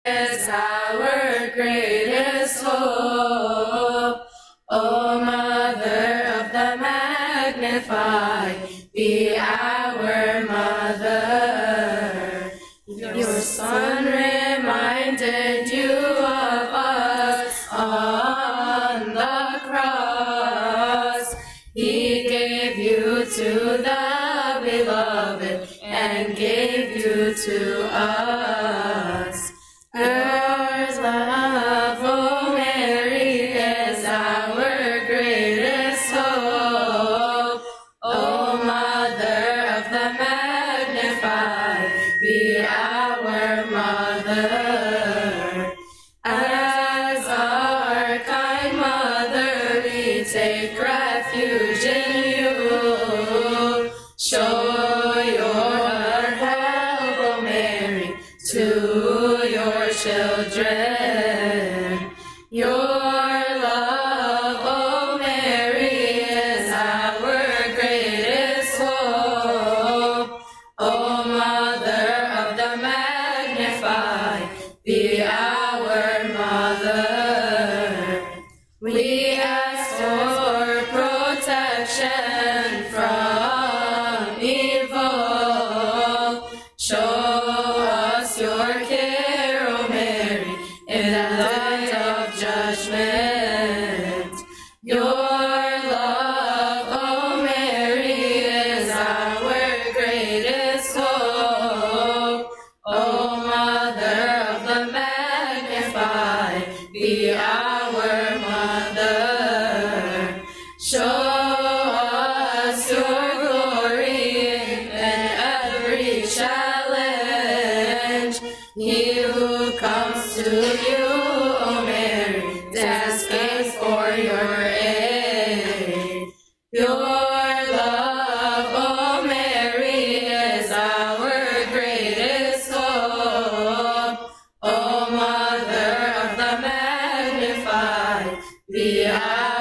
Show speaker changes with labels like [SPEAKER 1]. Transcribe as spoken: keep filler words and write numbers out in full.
[SPEAKER 1] is our greatest hope. O Mother of the Magnified, be our Mother. Your Son reminded you of us on the cross. He gave you to the Beloved and gave you to us. Our love, O Mary, is our greatest hope. O Mother of the Magnified, be our Mother. As our kind Mother, we take refuge in you. Show your help, O Mary, to your children. Your love, O Mary, is our greatest hope. O Mother of the Magnified, be our Mother. We ask for protection from evil. Show us your care, O Mary, in the light of judgment. Your love, O Mary, is our greatest hope. O Mother of the Magnified, be our Mother. Show us your glory in every challenge. He who comes to you, O Mary, asking for your aid. Your love, O Mary, is our greatest hope. O Mother of the Magnified, be our